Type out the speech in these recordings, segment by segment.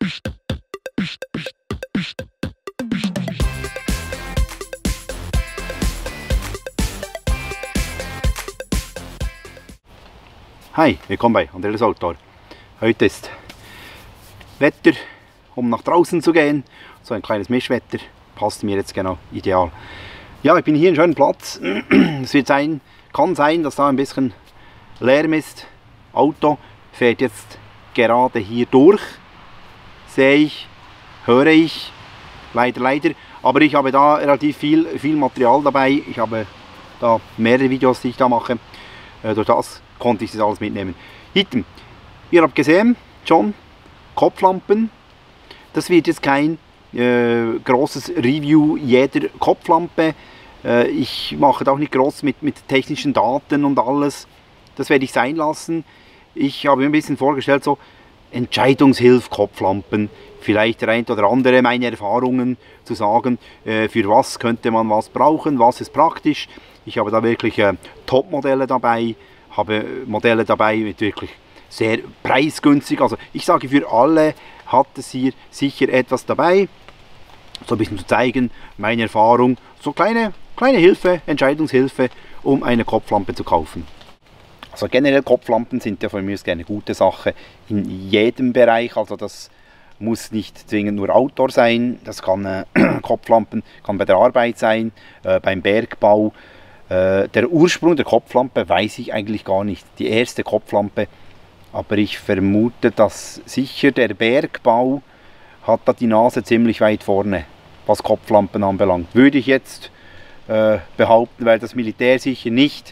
Hi, willkommen bei Andreas Outdoor. Heute ist Wetter, um nach draußen zu gehen. So ein kleines Mischwetter, passt mir jetzt genau ideal. Ja, ich bin hier in einem schönen Platz. Es wird sein, kann sein, dass da ein bisschen Lärm ist. Auto fährt jetzt gerade hier durch. Sehe ich, höre ich, leider. Aber ich habe da relativ viel Material dabei. Ich habe da mehrere Videos, die ich da mache. Durch das konnte ich das alles mitnehmen. Hinten, ihr habt gesehen, schon Kopflampen. Das wird jetzt kein großes Review jeder Kopflampe. Ich mache da auch nicht groß mit technischen Daten und alles. Das werde ich sein lassen. Ich habe mir ein bisschen vorgestellt, so Entscheidungshilf-Kopflampen. Vielleicht der ein oder andere meine Erfahrungen zu sagen, für was könnte man was brauchen, was ist praktisch. Ich habe da wirklich Top-Modelle dabei, habe Modelle dabei mit wirklich sehr preisgünstig. Also ich sage, für alle hat es hier sicher etwas dabei. So ein bisschen zu zeigen, meine Erfahrung, so kleine Hilfe, Entscheidungshilfe, um eine Kopflampe zu kaufen. Also generell Kopflampen sind ja von mir eine gute Sache in jedem Bereich. Also das muss nicht zwingend nur Outdoor sein, das kann Kopflampen kann bei der Arbeit sein, beim Bergbau. Der Ursprung der Kopflampe weiß ich eigentlich gar nicht, die erste Kopflampe, aber ich vermute, dass sicher der Bergbau hat da die Nase ziemlich weit vorne, was Kopflampen anbelangt. Würde ich jetzt behaupten, weil das Militär sicher nicht,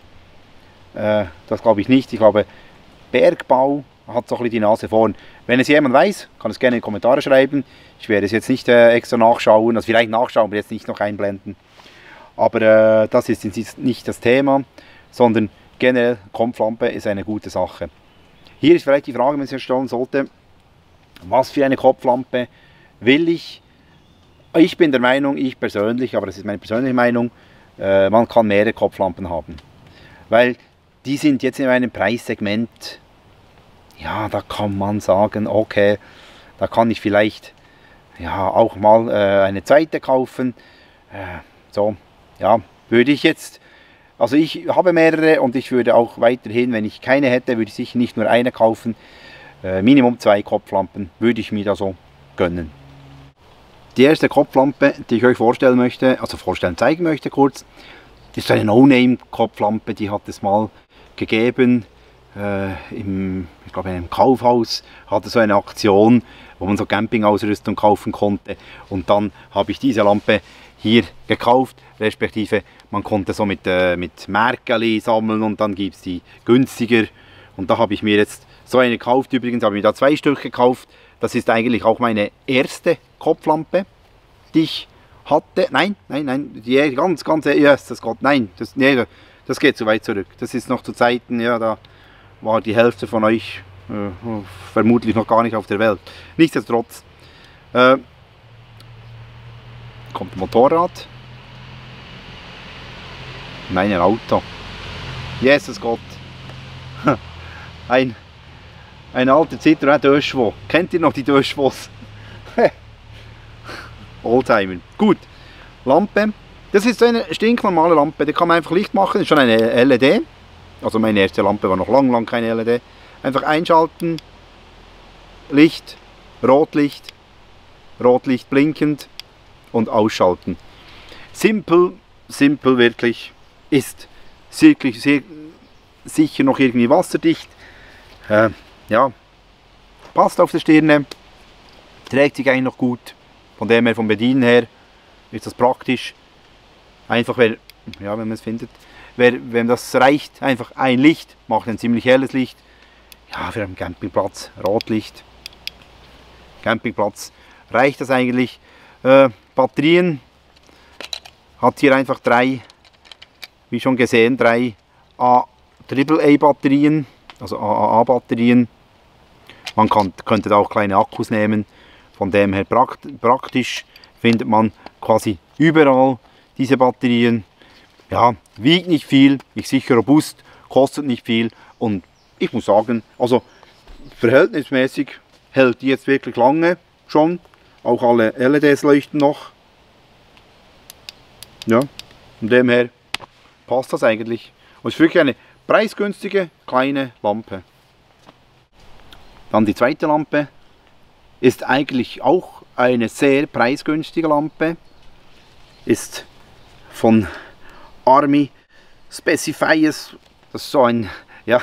das glaube ich nicht. Ich glaube, Bergbau hat so ein bisschen die Nase vorn. Wenn es jemand weiß, kann es gerne in die Kommentare schreiben. Ich werde es jetzt nicht extra nachschauen, also vielleicht nachschauen, aber jetzt nicht noch einblenden. Aber das ist nicht das Thema, sondern generell Kopflampe ist eine gute Sache. Hier ist vielleicht die Frage, wenn man sich stellen sollte, was für eine Kopflampe will ich? Ich bin der Meinung, ich persönlich, aber das ist meine persönliche Meinung, man kann mehrere Kopflampen haben. Weil die sind jetzt in einem Preissegment, ja, da kann man sagen, okay, da kann ich vielleicht ja, auch mal eine zweite kaufen. So, ja, würde ich jetzt, also ich habe mehrere und ich würde auch weiterhin, wenn ich keine hätte, würde ich sicher nicht nur eine kaufen. Minimum 2 Kopflampen würde ich mir da so gönnen. Die erste Kopflampe, die ich euch vorstellen möchte, also zeigen möchte kurz, ist eine No-Name-Kopflampe, die hat es mal gegeben. Ich glaube in einem Kaufhaus hatte so eine Aktion, wo man so Campingausrüstung kaufen konnte, und dann habe ich diese Lampe hier gekauft, respektive man konnte so mit Märkeli sammeln und dann gibt es die günstiger, und da habe ich mir jetzt so eine gekauft. Übrigens habe ich mir da 2 Stück gekauft. Das ist eigentlich auch meine erste Kopflampe, die ich hatte. Nein, die ganz erste, nein, das geht zu weit zurück. Das ist noch zu Zeiten, ja, da war die Hälfte von euch vermutlich noch gar nicht auf der Welt. Nichtsdestotrotz kommt ein Motorrad. Nein, ein Auto. Jesus Gott. Ein alter Citroën Deux. Kennt ihr noch die Deux? Oldtimer. Gut. Lampe. Das ist so eine stinknormale Lampe. Da kann man einfach Licht machen. Das ist schon eine LED. Also meine erste Lampe war noch lang keine LED. Einfach einschalten. Licht. Rotlicht blinkend. Und ausschalten. Simpel wirklich. Ist wirklich sicher noch irgendwie wasserdicht. Ja, passt auf der Stirne, trägt sich eigentlich noch gut. Von dem her, vom Bedienen her, ist das praktisch. Einfach, wenn man es findet, wenn das reicht, einfach ein Licht, macht ein ziemlich helles Licht. Ja, für einen Campingplatz, Rotlicht. Campingplatz reicht das eigentlich. Batterien hat hier einfach 3, wie schon gesehen, 3 AAA-Batterien, also AAA-Batterien. Man könnte da auch kleine Akkus nehmen, von dem her praktisch findet man quasi überall diese Batterien. Ja, wiegt nicht viel, ist sicher robust, kostet nicht viel, und ich muss sagen, also verhältnismäßig hält die jetzt wirklich lange. schon. Auch alle LEDs leuchten noch. Ja, von dem her passt das eigentlich. Und es ist wirklich eine preisgünstige kleine Lampe. Dann die zweite Lampe ist eigentlich auch eine sehr preisgünstige Lampe. Ist von Army Specifiers. Das ist so ein, ja,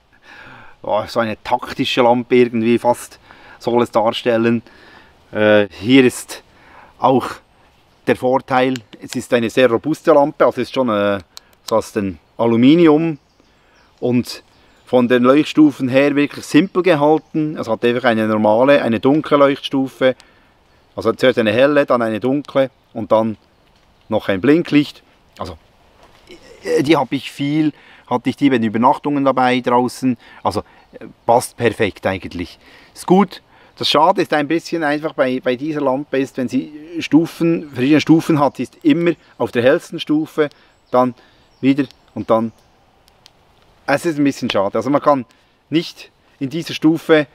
so eine taktische Lampe irgendwie fast soll es darstellen. Hier ist auch der Vorteil, es ist eine sehr robuste Lampe, also es ist schon so aus dem Aluminium und von den Leuchtstufen her wirklich simpel gehalten. Es hat einfach eine normale, eine dunkle Leuchtstufe, also zuerst eine helle, dann eine dunkle und dann noch ein Blinklicht. Also die hatte ich die bei den Übernachtungen dabei draußen, also passt perfekt eigentlich. Ist gut. Das Schade ist ein bisschen einfach bei dieser Lampe ist, wenn sie verschiedene Stufen hat, ist immer auf der hellsten Stufe, dann wieder und dann. Es ist ein bisschen schade. Also man kann nicht in dieser Stufe,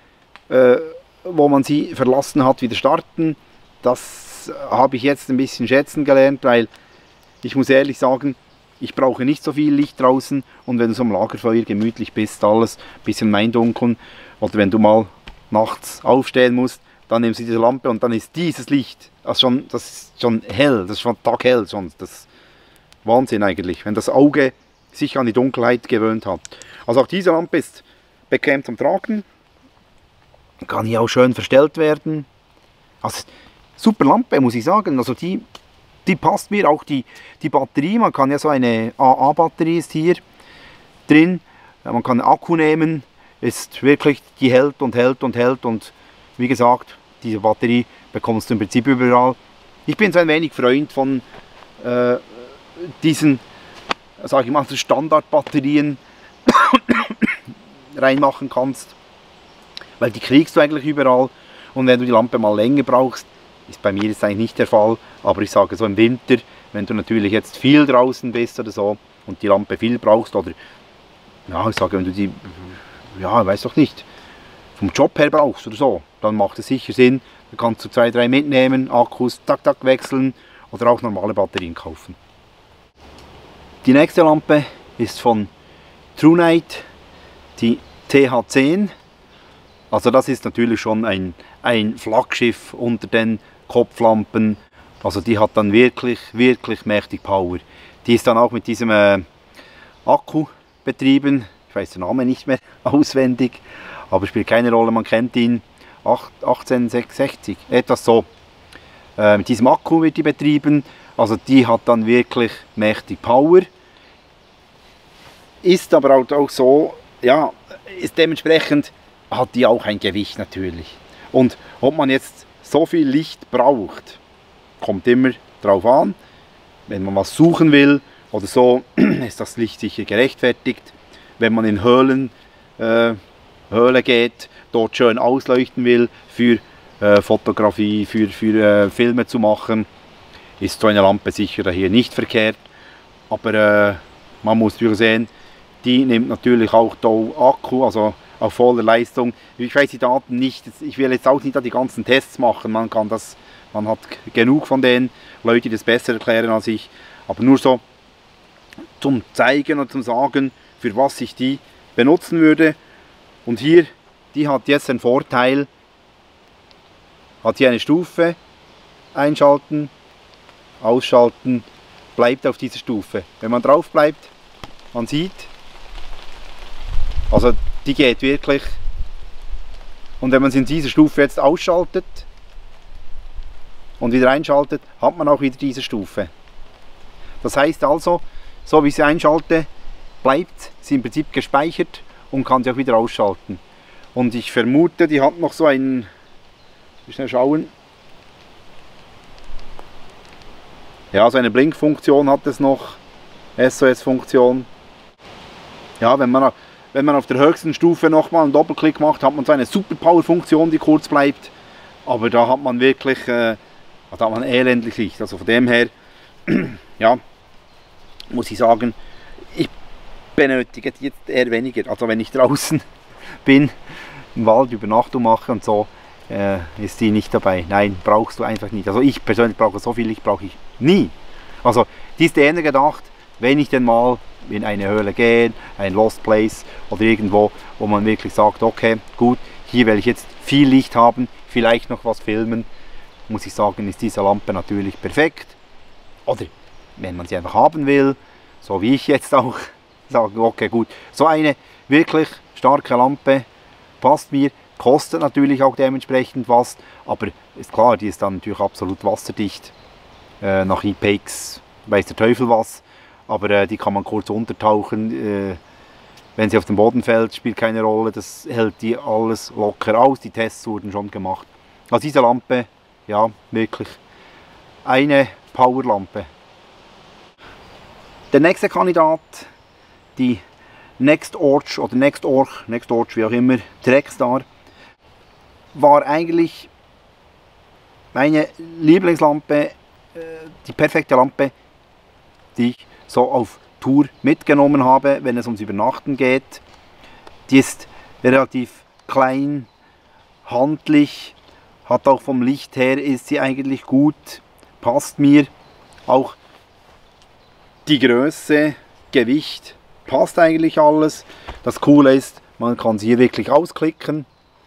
wo man sie verlassen hat, wieder starten. Das habe ich jetzt ein bisschen schätzen gelernt, weil ich muss ehrlich sagen, ich brauche nicht so viel Licht draußen und wenn du so am Lagerfeuer gemütlich bist, alles ein bisschen Meindunkeln oder wenn du mal nachts aufstehen musst, dann nimmst du diese Lampe und dann ist dieses Licht, das ist schon hell, das ist schon taghell, das ist Wahnsinn eigentlich, wenn das Auge sich an die Dunkelheit gewöhnt hat. Also auch diese Lampe ist bequem zum Tragen, kann hier auch schön verstellt werden. Also super Lampe, muss ich sagen, also die passt mir, auch die Batterie, man kann ja so eine AA-Batterie ist hier drin, man kann einen Akku nehmen, ist wirklich, die hält und hält und hält und wie gesagt, diese Batterie bekommst du im Prinzip überall. Ich bin so ein wenig Freund von diesen, sage ich mal, Standardbatterien reinmachen kannst, weil die kriegst du eigentlich überall und wenn du die Lampe mal länger brauchst, ist bei mir jetzt eigentlich nicht der Fall, aber ich sage so im Winter, wenn du natürlich jetzt viel draußen bist oder so und die Lampe viel brauchst oder ja, ich sage, wenn du die, ja, weiß doch nicht, vom Job her brauchst oder so, dann macht es sicher Sinn, dann kannst du 2, 3 mitnehmen, Akkus, tak, tak, wechseln oder auch normale Batterien kaufen. Die nächste Lampe ist von TrueNight, die TH10. Also das ist natürlich schon ein Flaggschiff unter den Kopflampen. Also die hat dann wirklich, wirklich mächtig Power. Die ist dann auch mit diesem Akku betrieben. Ich weiß den Namen nicht mehr auswendig, aber spielt keine Rolle, man kennt ihn. 1860, etwas so. Mit diesem Akku wird die betrieben. Also die hat dann wirklich mächtig Power. Ist aber auch so, ja, ist dementsprechend hat die auch ein Gewicht natürlich. Und ob man jetzt so viel Licht braucht, kommt immer drauf an. Wenn man was suchen will oder so, ist das Licht sicher gerechtfertigt. Wenn man in Höhle geht, dort schön ausleuchten will für Fotografie, für Filme zu machen, ist so eine Lampe sicher hier nicht verkehrt. Aber man muss natürlich sehen, die nimmt natürlich auch da Akku, also auf voller Leistung. Ich weiß die Daten nicht, ich will jetzt auch nicht die ganzen Tests machen, man hat genug von denen, Leute, die das besser erklären als ich, aber nur so zum Zeigen und zum Sagen, für was ich die benutzen würde. Und hier, die hat jetzt den Vorteil, hat hier eine Stufe, einschalten, ausschalten, bleibt auf dieser Stufe. Wenn man drauf bleibt, man sieht, also die geht wirklich. Und wenn man sie in dieser Stufe jetzt ausschaltet und wieder einschaltet, hat man auch wieder diese Stufe. Das heißt also, so wie ich sie einschalte, bleibt sie im Prinzip gespeichert und kann sie auch wieder ausschalten. Und ich vermute, die hat noch so einen, schnell schauen, ja, so eine Blinkfunktion hat es noch, SOS-Funktion. Ja, wenn man auf der höchsten Stufe nochmal einen Doppelklick macht, hat man so eine Super Power-Funktion, die kurz bleibt. Aber da hat man wirklich, da hat man elendlich Licht. Also von dem her, ja, muss ich sagen, ich benötige die jetzt eher weniger. Also wenn ich draußen bin, im Wald Übernachtung mache und so, ist die nicht dabei. Nein, brauchst du einfach nicht. Also ich persönlich brauche so viel Licht, brauche ich nie. Also die ist eher gedacht, wenn ich denn mal in eine Höhle gehe, ein Lost Place oder irgendwo, wo man wirklich sagt, okay, gut, hier will ich jetzt viel Licht haben, vielleicht noch was filmen, muss ich sagen, ist diese Lampe natürlich perfekt. Oder wenn man sie einfach haben will, so wie ich jetzt auch sage, okay, gut, so eine wirklich starke Lampe passt mir, kostet natürlich auch dementsprechend was, aber ist klar, die ist dann natürlich absolut wasserdicht, nach IPX weiß der Teufel was, aber die kann man kurz untertauchen, wenn sie auf den Boden fällt, spielt keine Rolle, das hält die alles locker aus, die Tests wurden schon gemacht. Also diese Lampe, ja, wirklich eine Powerlampe. Der nächste Kandidat, die NextOrch oder NextOrch, wie auch immer, Trackstar, war eigentlich meine Lieblingslampe, die perfekte Lampe, die ich so auf Tour mitgenommen habe, wenn es ums Übernachten geht. Die ist relativ klein, handlich, hat auch vom Licht her, ist sie eigentlich gut, passt mir. Auch die Größe, Gewicht, passt eigentlich alles. Das Coole ist, man kann sie hier wirklich ausklicken.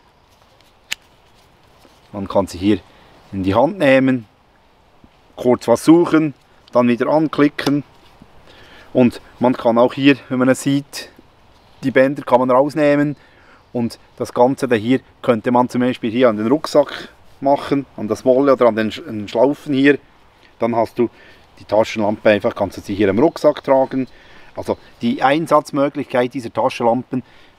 Man kann sie hier in die Hand nehmen, kurz was suchen, dann wieder anklicken. Und man kann auch hier, wenn man es sieht, die Bänder kann man rausnehmen. Und das Ganze da hier könnte man zum Beispiel hier an den Rucksack machen, an das Wolle oder an den Schlaufen hier. Dann hast du die Taschenlampe einfach, kannst du sie hier im Rucksack tragen. Also die Einsatzmöglichkeit dieser Taschenlampe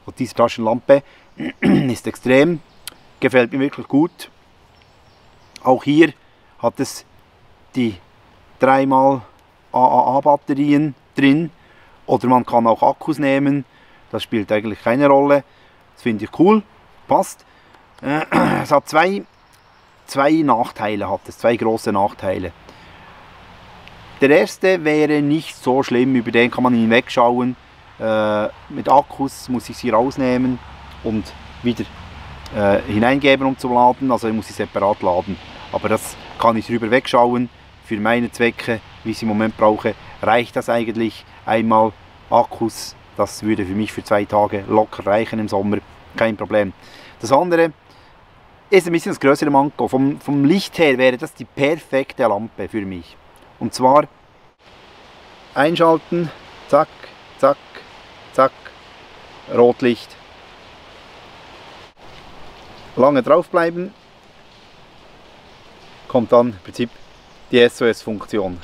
ist extrem, gefällt mir wirklich gut. Auch hier hat es die 3x AAA-Batterien drin, oder man kann auch Akkus nehmen, das spielt eigentlich keine Rolle. Das finde ich cool, passt. Es hat zwei Nachteile, zwei große Nachteile. Der erste wäre nicht so schlimm, über den kann man hinwegschauen. Mit Akkus muss ich sie rausnehmen und wieder hineingeben, um zu laden, also ich muss sie separat laden. Aber das kann ich drüber wegschauen. Für meine Zwecke, wie ich sie im Moment brauche, reicht das eigentlich. Einmal Akkus, das würde für mich für 2 Tage locker reichen im Sommer, kein Problem. Das andere ist ein bisschen das größere Manko. Vom Licht her wäre das die perfekte Lampe für mich. Und zwar einschalten, zack, zack, zack, Rotlicht. Lange draufbleiben, kommt dann im Prinzip die SOS-Funktion.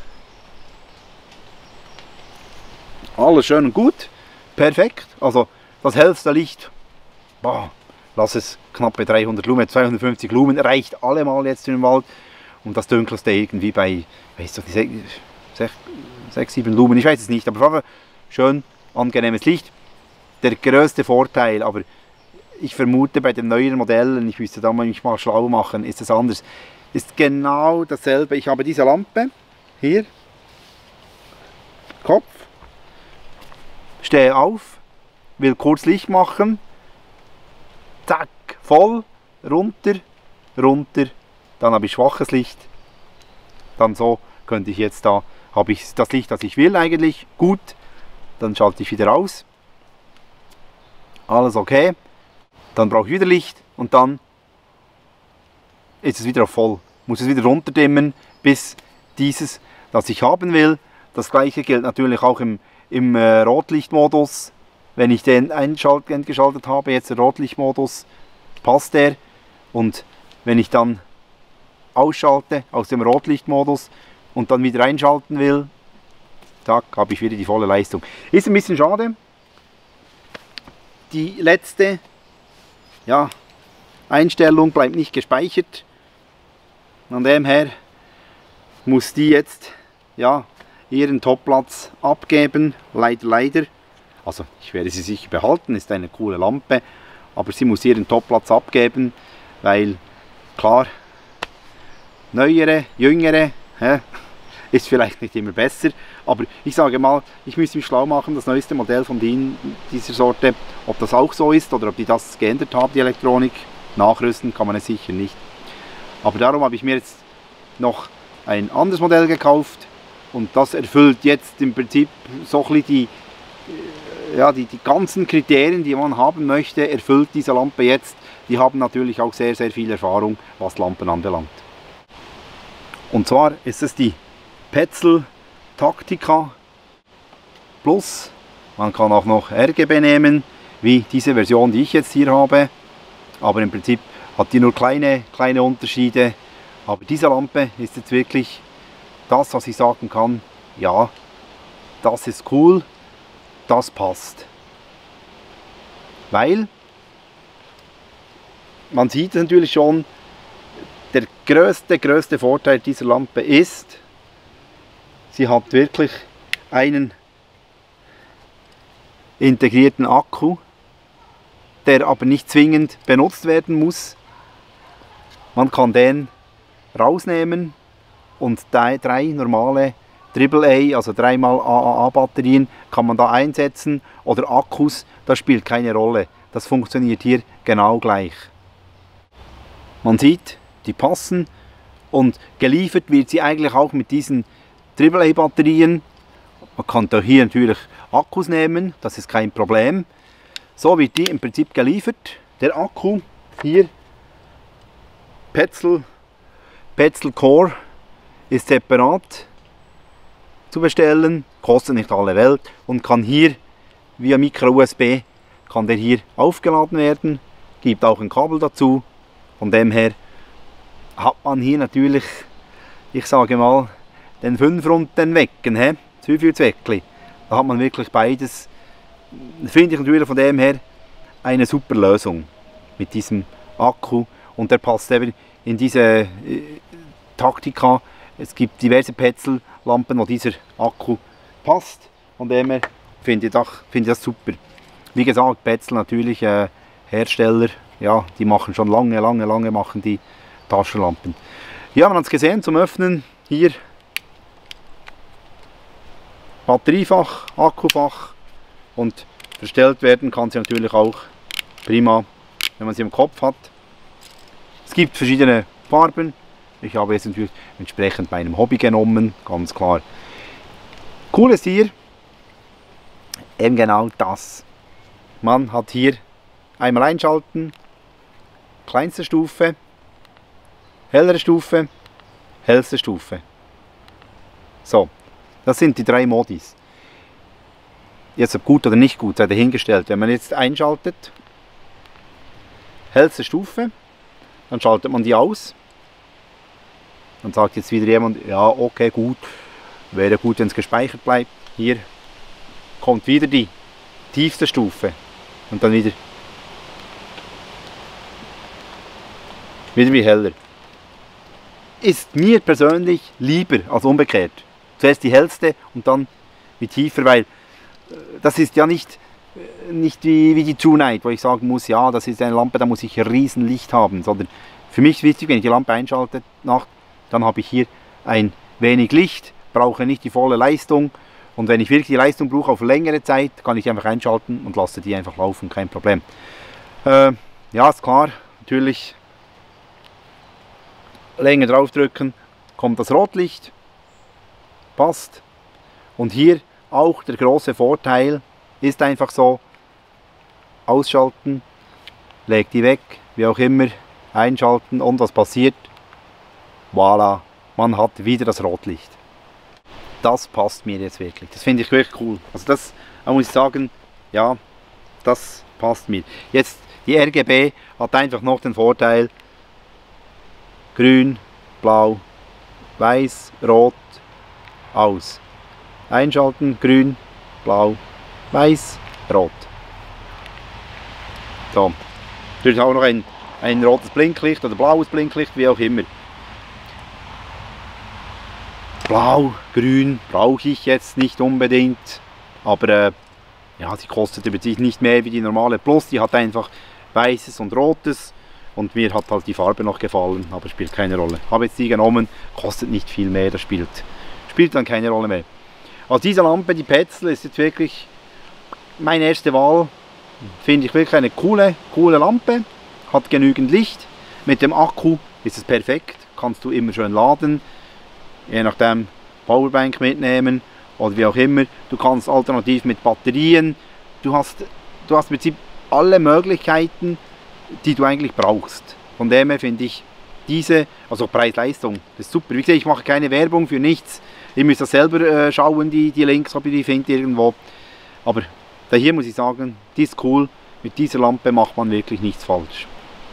Alles schön und gut, perfekt. Also das hellste Licht, boah, lass es knappe 300 Lumen, 250 Lumen, reicht allemal jetzt im Wald. Und das dunkelste irgendwie bei, weißt du, 6, 7 Lumen, ich weiß es nicht, aber schön angenehmes Licht. Der größte Vorteil, aber ich vermute bei den neuen Modellen, ich müsste da mich mal schlau machen, ist es anders. Ist genau dasselbe. Ich habe diese Lampe hier, Kopf, stehe auf, will kurz Licht machen, zack, voll, runter, runter, dann habe ich schwaches Licht, dann so könnte ich jetzt da, habe ich das Licht, das ich will eigentlich, gut, dann schalte ich wieder aus, alles okay, dann brauche ich wieder Licht und dann ist es wieder auf voll. Muss es wieder runterdimmen, bis dieses, das ich haben will. Das gleiche gilt natürlich auch im Rotlichtmodus. Wenn ich den eingeschaltet habe, jetzt der Rotlichtmodus, passt der. Und wenn ich dann ausschalte aus dem Rotlichtmodus und dann wieder einschalten will, zack, habe ich wieder die volle Leistung. Ist ein bisschen schade. Die letzte Einstellung bleibt nicht gespeichert. Von dem her muss die jetzt ihren Topplatz abgeben. Leider. Also ich werde sie sicher behalten, ist eine coole Lampe. Aber sie muss ihren Topplatz abgeben, weil klar, neuere, jüngere, ist vielleicht nicht immer besser. Aber ich sage mal, ich müsste mich schlau machen, das neueste Modell von dieser Sorte, ob das auch so ist oder ob die das geändert haben, die Elektronik. nachrüsten kann man es sicher nicht. Aber darum habe ich mir jetzt noch ein anderes Modell gekauft und das erfüllt jetzt im Prinzip so ein bisschen die ganzen Kriterien, die man haben möchte, erfüllt diese Lampe jetzt. Die haben natürlich auch sehr, sehr viel Erfahrung, was Lampen anbelangt. Und zwar ist es die Petzl Tactica Plus. Man kann auch noch RGB nehmen, wie diese Version, die ich jetzt hier habe. Aber im Prinzip hat die nur kleine Unterschiede. Aber diese Lampe ist jetzt wirklich das, was ich sagen kann. Ja, das ist cool, das passt. Weil man sieht natürlich schon, der größte Vorteil dieser Lampe ist, sie hat wirklich einen integrierten Akku, der aber nicht zwingend benutzt werden muss. Man kann den rausnehmen und drei normale AAA, also 3x AAA Batterien kann man da einsetzen oder Akkus, das spielt keine Rolle. Das funktioniert hier genau gleich. Man sieht, die passen und geliefert wird sie eigentlich auch mit diesen AAA Batterien. Man kann da hier natürlich Akkus nehmen, das ist kein Problem. So wird die im Prinzip geliefert. Der Akku hier, Petzl Core, ist separat zu bestellen, kostet nicht alle Welt und kann hier via Micro-USB kann der hier aufgeladen werden, gibt auch ein Kabel dazu. Von dem her hat man hier natürlich, ich sage mal, den 5 und den Wecken, zu viel Zweckli. Da hat man wirklich beides. Finde ich natürlich von dem her eine super Lösung mit diesem Akku und der passt eben in diese Tactica. Es gibt diverse Petzl-Lampen, wo dieser Akku passt. Von dem her finde ich das super. Wie gesagt, Petzl natürlich Hersteller, ja, die machen schon lange machen die Taschenlampen. Ja, man hat es gesehen zum Öffnen hier. Batteriefach, Akkufach und verstellt werden kann sie natürlich auch prima, wenn man sie im Kopf hat. Es gibt verschiedene Farben. Ich habe jetzt natürlich entsprechend meinem Hobby genommen, ganz klar. Cool ist hier eben genau das. Man hat hier einmal einschalten, kleinste Stufe, hellere Stufe, hellste Stufe. So. Das sind die 3 Modis. Jetzt ob gut oder nicht gut, sei dahingestellt. Wenn man jetzt einschaltet, hellste Stufe, dann schaltet man die aus. Dann sagt jetzt wieder jemand, ja okay gut, wäre gut wenn es gespeichert bleibt. Hier kommt wieder die tiefste Stufe und dann wieder wie heller. Ist mir persönlich lieber als umgekehrt. Zuerst die hellste und dann wie tiefer, weil das ist ja nicht wie die True Night, wo ich sagen muss, ja, das ist eine Lampe, da muss ich ein riesen Licht haben, sondern für mich ist wichtig, wenn ich die Lampe einschalte, dann habe ich hier ein wenig Licht, brauche nicht die volle Leistung und wenn ich wirklich die Leistung brauche auf längere Zeit, kann ich die einfach einschalten und lasse die einfach laufen, kein Problem. Ja, ist klar, natürlich länger draufdrücken, kommt das Rotlicht. Passt. Und hier auch der große Vorteil ist einfach so, ausschalten, legt die weg, wie auch immer, einschalten und was passiert? Voilà, man hat wieder das Rotlicht. Das passt mir jetzt wirklich, das finde ich wirklich cool. Also das muss ich sagen, ja, das passt mir. Jetzt die RGB hat einfach noch den Vorteil, grün, blau, weiß, rot, aus. Einschalten, grün, blau, weiß, rot. So. Natürlich auch noch ein rotes Blinklicht oder blaues Blinklicht, wie auch immer. Blau, grün brauche ich jetzt nicht unbedingt, aber ja, sie kostet über sich nicht mehr wie die normale Plus, die hat einfach weißes und rotes und mir hat halt die Farbe noch gefallen, aber spielt keine Rolle. Habe jetzt die genommen, kostet nicht viel mehr, das spielt dann keine Rolle mehr. Also diese Lampe, die Petzl, ist jetzt wirklich meine erste Wahl. Finde ich wirklich eine coole Lampe. hat genügend Licht. Mit dem Akku ist es perfekt, kannst du immer schön laden, je nachdem Powerbank mitnehmen oder wie auch immer. Du kannst alternativ mit Batterien, du hast im Prinzip alle Möglichkeiten, die du eigentlich brauchst. Von dem her finde ich diese, also Preis-Leistung, das ist super. Wie gesagt, ich mache keine Werbung für nichts. Ihr müsst das selber schauen, die Links, ob ihr die findet irgendwo. Aber da hier muss ich sagen, die ist cool. Mit dieser Lampe macht man wirklich nichts falsch.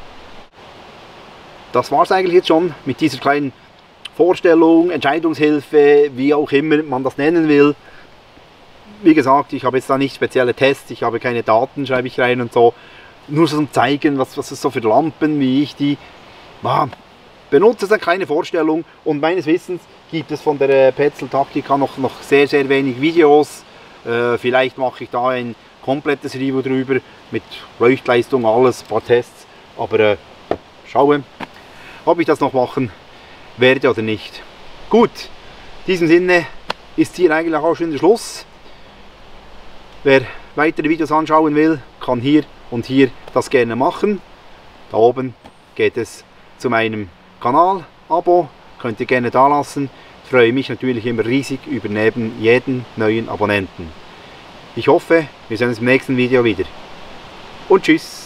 Das war es eigentlich jetzt schon mit dieser kleinen Vorstellung, Entscheidungshilfe, wie auch immer man das nennen will. Wie gesagt, ich habe jetzt da nicht spezielle Tests, ich habe keine Daten, schreibe ich rein und so. Nur so zum Zeigen, was es so für Lampen, wie ich die benutze. Das ist eine kleine Vorstellung und meines Wissens gibt es von der Petzl Taktika noch sehr, sehr wenig Videos. Vielleicht mache ich da ein komplettes Review drüber mit Leuchtleistung, alles, ein paar Tests. Aber schauen, ob ich das noch machen werde oder nicht. Gut, in diesem Sinne ist hier eigentlich auch schon der Schluss. Wer weitere Videos anschauen will, kann hier und hier das gerne machen. Da oben geht es zu meinem Kanal. Abo könnt ihr gerne da lassen. Ich freue mich natürlich immer riesig über jeden neuen Abonnenten. Ich hoffe, wir sehen uns im nächsten Video wieder. Und tschüss!